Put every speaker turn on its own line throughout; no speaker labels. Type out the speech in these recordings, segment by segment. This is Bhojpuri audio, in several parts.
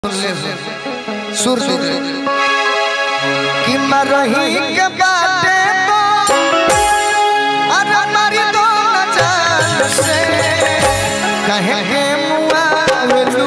सुर दे कि मरही के बाटे तो अरे मरी दो न जान से कहे के मुआ वेलू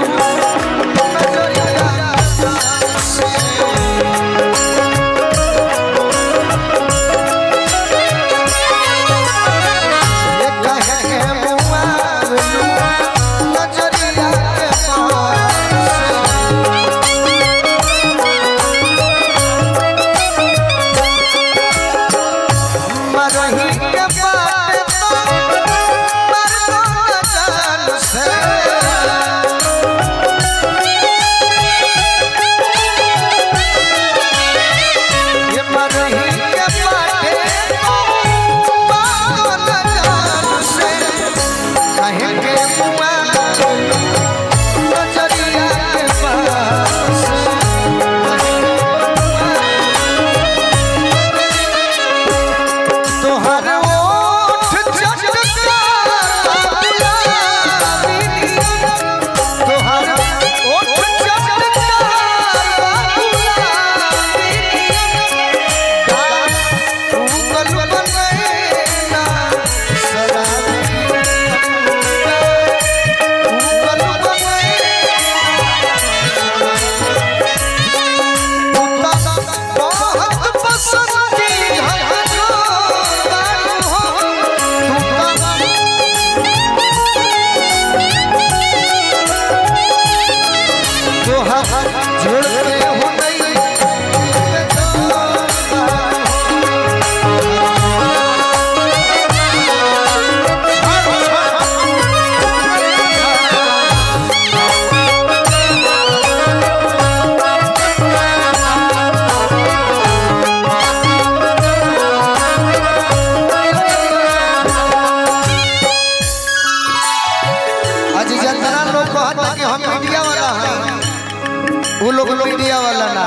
वो लोग मीडिया वाला ना,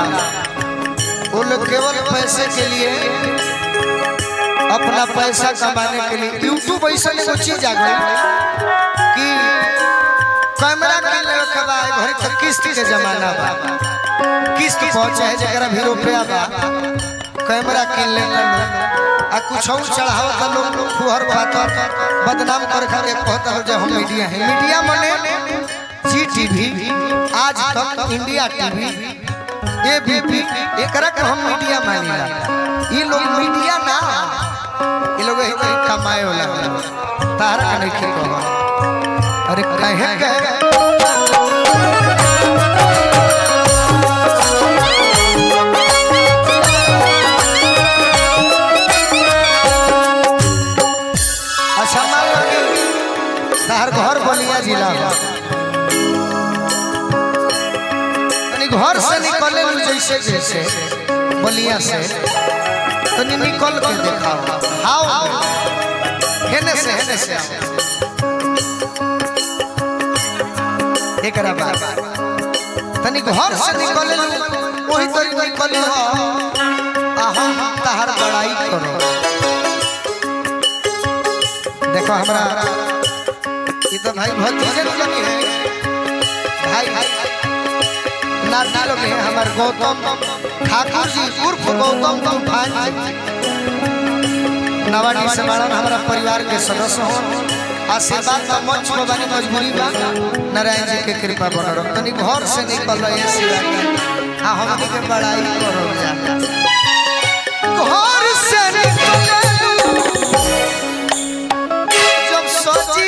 वो लोग केवल पैसे के लिए, अपना पैसा कमाने के लिए यूट्यूब ऐसा एगो चीज आ गई कि कैमरा के लिए कबाए घर तक किस्त के जमाना बा, किस्त पहुंचे है जरा भी रुपया बा कैमरा किन ले आ कुछ और चढ़ावत लोग फुहर बात बदनाम कर के कहता हो जब हम मीडिया है। मीडिया माने जी टीवी, आज तक, इंडिया टीवी, एबीपी, एकरा के हम मीडिया मानिला। ये लोग मीडिया ना, ये लोग कमाए वाला तारा नहीं खेल। अरे कहे अच्छा मान लो तार घर बलिया जिला घर से निकले जैसे जैसे बलिया से तो निकल के दिखाओ हाउ हेने से एकरा बात तनी घर से निकले वही तो निकले हो आहा तार बड़ाई करो। देखो हमरा ये तो भाई भतीजे लगे हैं भाई नाना लोग हैं हमारे गौतम ठाकुर जी उर्फ गौतम तूफान जी नवाडी समारण हमारा परिवार के सदस्य हो। आशीर्वाद का मंच को बनी मजबूरी बा नारायण जी के कृपा बन रहो तनी घर से निकल रहे सेवा के हां हम के बड़ाई करो घर से निकले जब सजी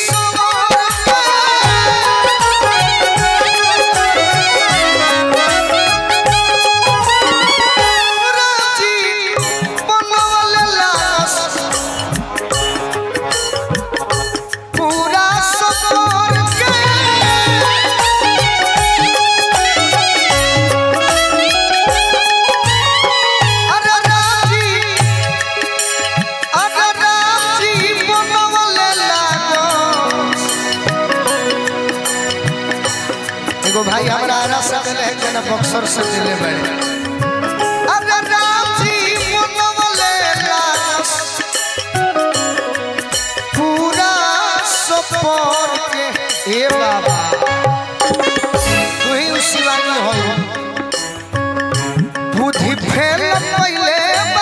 भाई हमारा आरा से दिले है जना बक्सर से दिले बड़े अरे राम जी मनवले लास पूरा सपोर के ए बाबा तू ही उसी हो बुद्धि फेल पहले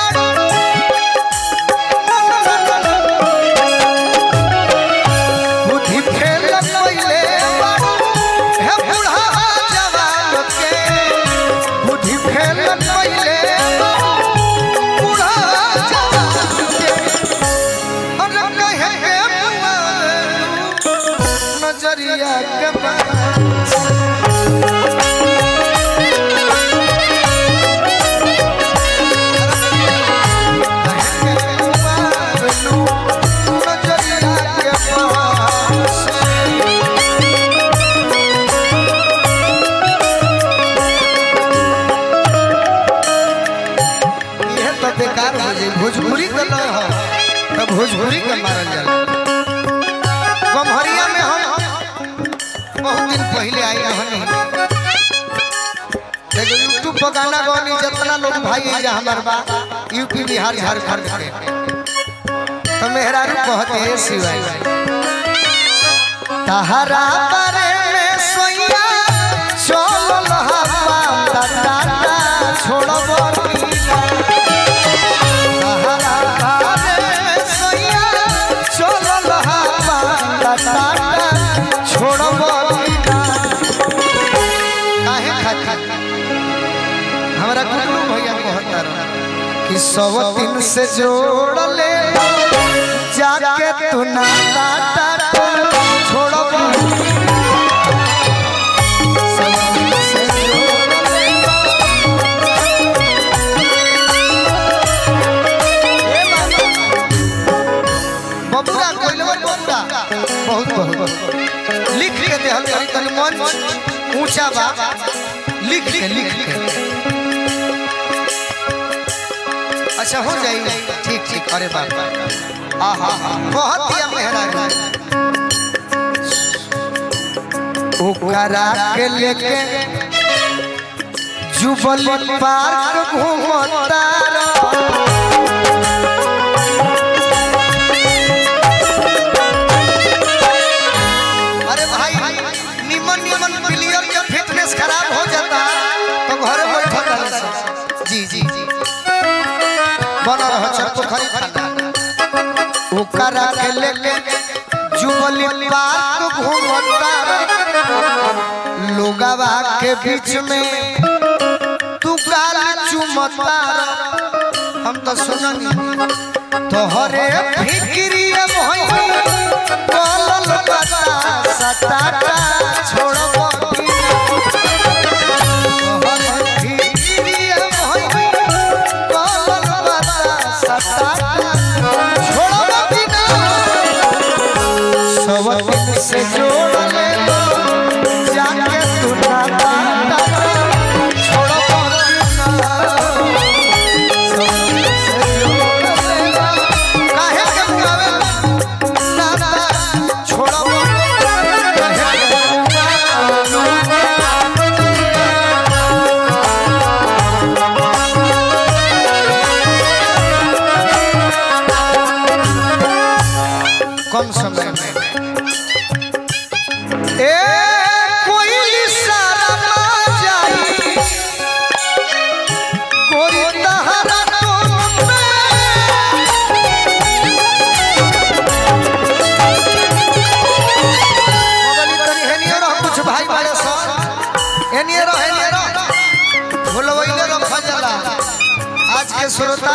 बुद्धि फेल पहले है बूढ़ा जवान के बुद्धि फेल पहले बूढ़ा जवान के और कहे के नजरिया के भोजपुरी का ना हो तब भोजपुरी का मारल जाला। गम्हरिया में हम बहुत दिन पहले आए रहनी देखो यूट्यूब पर गाना गानी जितना लोग भाई है हमार बा यूपी बिहार झारखंड के तो मेहरारू कहते हैं शिवाय तहरा बारे में सोइया चल हवा टाटा छोड़बो हमारा गुरु भैया कहता कि 100 दिन से जोड़ ले जाके तू ना छोड़ो बबुआ कोइलवा बबुआ बहुत बहुत लिख के दे हम तन मन ऊंचा बा लिख के अच्छा हो जाए ठीक ठीक अरे बाप आहा बहुत दिया मेहरा ओकरा के लेके जुबली पार्क घूमता अरे भाई निमन निमन प्लेयर के फिटनेस खराब हो जाता तो घर बैठा जी जी जी बना रहा छत खरी खाना ओकरा के लेके जुबली पार्क घूमता लोगवा के बीच में तू गाल चुमता हम तो सुननी तोहरे फिक्रिया भई कलल बता सटाटा छोड़बो से जोड़ ले जाके तू ना छोड़ो से जोड़ ले काहे के गावे ना छोड़ो कम समय में आज के श्रोता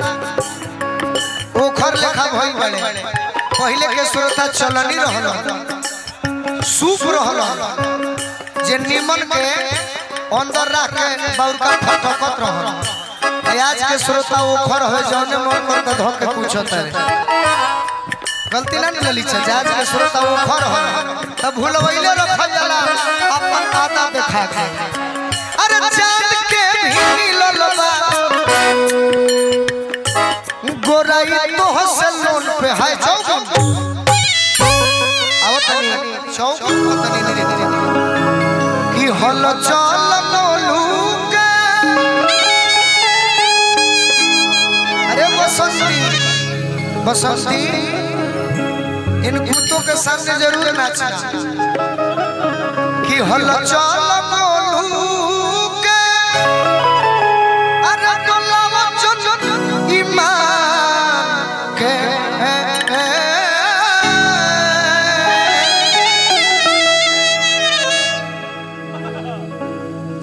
ओखर लेखा भई बड़े पहले के श्रोता चलनी रहल सूप रहल जे निमन के अंदर रख के बौका फटकत रहल आज के श्रोता ओखर हो जौने मन करके धक के पूछता रे गलती ना लली आज के श्रोता ओखर हो तब भूलवैले रखल जाला अपन खाता देखा के अरे चांद के भी मिलल बा गोराई तो हसलोन पे है चौक आवतनी चौक आवतनी धीरे धीरे कि हल चल गोलू के अरे बसंती बसंती इन कुत्तों के सामने जरूर नाचना कि हल चल गोलू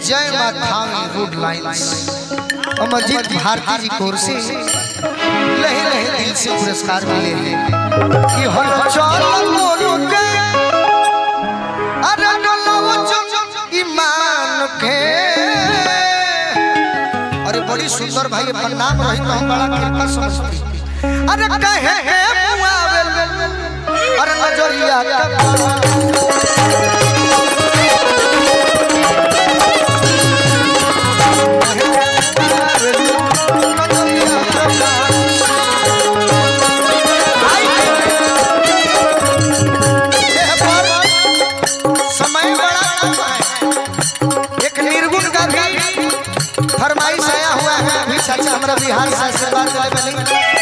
जय माथामी रूट लाइन्स अमरजीत भारती जी कोर से लहे लहे दिल से पुरस्कार मिले हैं कि हर चल मोरू के अरे डोलावो ईमान के। अरे बड़ी सुंदर भाई अपन नाम रही तो हम बड़ा कृपा समझते। अरे कहे के मुआवेल अरे नजरिया समय बड़ा एक निर्गुण का भी फरमाइश आया हुआ है। अभी चाचा हमारा बिहार से आशीर्वाद दिले बनी